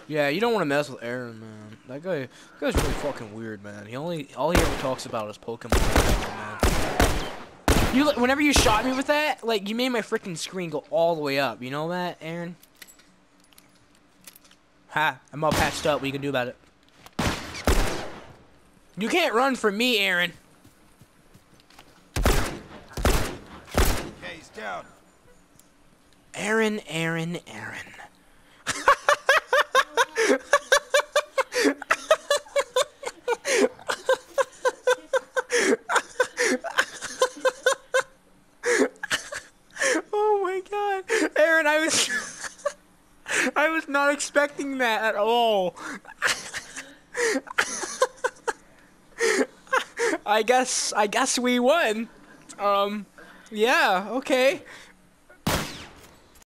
Yeah, you don't want to mess with Aaron, man. That guy's really fucking weird, man. All he ever talks about is Pokemon, man. Whenever you shot me with that, like, you made my freaking screen go all the way up. You know that, Aaron? Ha! I'm all patched up. What you can do about it? You can't run from me, Aaron. Okay, he's down. Aaron. Oh my God, Aaron, I was not expecting that at all. I guess we won. Yeah, okay.